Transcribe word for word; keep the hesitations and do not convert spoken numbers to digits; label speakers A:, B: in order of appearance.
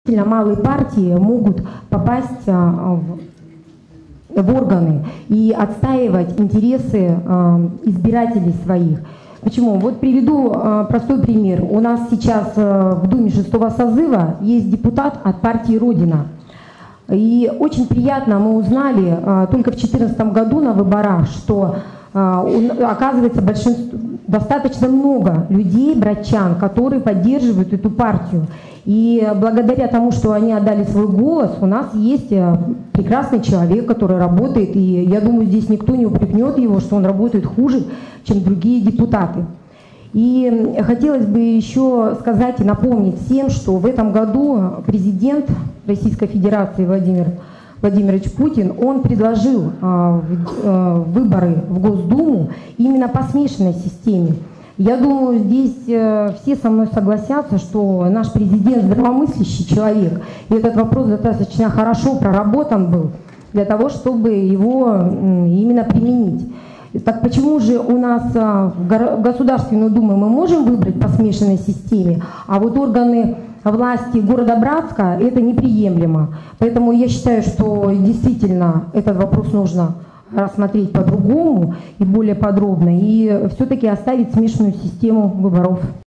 A: малые партии могут попасть в, в органы и отстаивать интересы избирателей своих. Почему? Вот приведу простой пример. У нас сейчас в Думе шестого созыва есть депутат от партии «Родина». И очень приятно мы узнали только в две тысячи четырнадцатом году на выборах, что оказывается большинство, достаточно много людей, братчан, которые поддерживают эту партию. И благодаря тому, что они отдали свой голос, у нас есть прекрасный человек, который работает, и я думаю, здесь никто не упрекнет его, что он работает хуже, чем другие депутаты. И хотелось бы еще сказать и напомнить всем, что в этом году президент Российской Федерации Владимир Владимирович Путин, он предложил э, э, выборы в Госдуму именно по смешанной системе. Я думаю, здесь э, все со мной согласятся, что наш президент здравомыслящий человек, и этот вопрос достаточно хорошо проработан был для того, чтобы его э, именно применить. Так почему же у нас э, в Государственную Думу мы можем выбрать по смешанной системе, а вот органы власти города Братска это неприемлемо. Поэтому я считаю, что действительно этот вопрос нужно рассмотреть по-другому и более подробно, и все-таки оставить смешанную систему выборов.